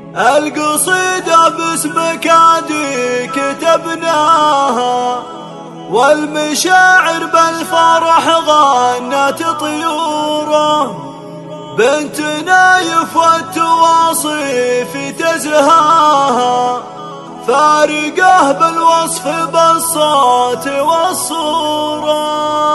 القصيدة باسمك عادي كتبناها، والمشاعر بالفرح غنت طيوره، بنت نايف والتواصيف تزهاها، فارقه بالوصف بالصوت والصورة.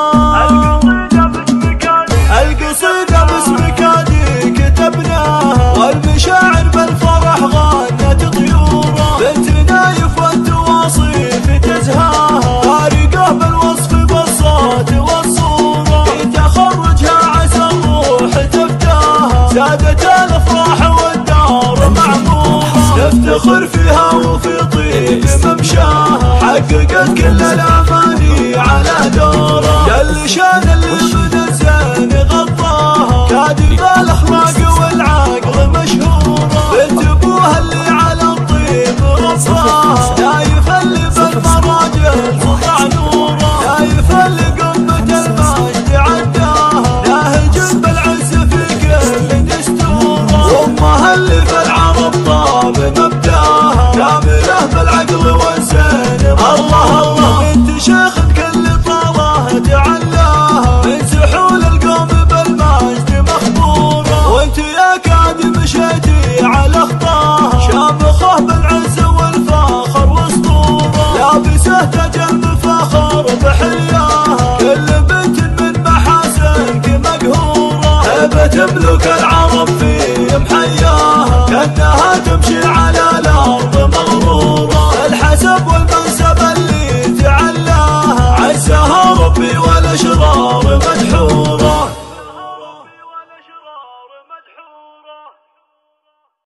القصيدة باسمك عادي كتبناها، والمشاعر بالفرح غنت طيوره، بنت نايف والتواصيف تزهاها، فارقه بالوصف بالصوت والصورة، في تخرجها عسى الروح تفتاها، سادت الافراح والدار معمورة، نفتخر فيها وفي طيب ممشاها، حققت كل الاماني على دوره، جل شان اللي من الزين غطاها، كادب الاخلاق والعقل مشهوره، بنت ابوها اللي على الطيب رباها، نايف اللي بالمراجل سطع نوره، نايف اللي قمة المجد عداها، ناهج بالعز في كل دستوره، وامها اللي في العرب طاب مبداها، كامله بالعقل والزين. الله الله بنت شيخ كل طاله تعلاها، من سحول القوم بالمجد مخبوره، وانت يا كاد مشيتي على خطاها، شامخه بالعز والفخر واسطوره، لابسه تجن فخر بحلياها، كل بنت من محاسنك مقهوره، هبه تملك العرب في محياها، كانها تمشي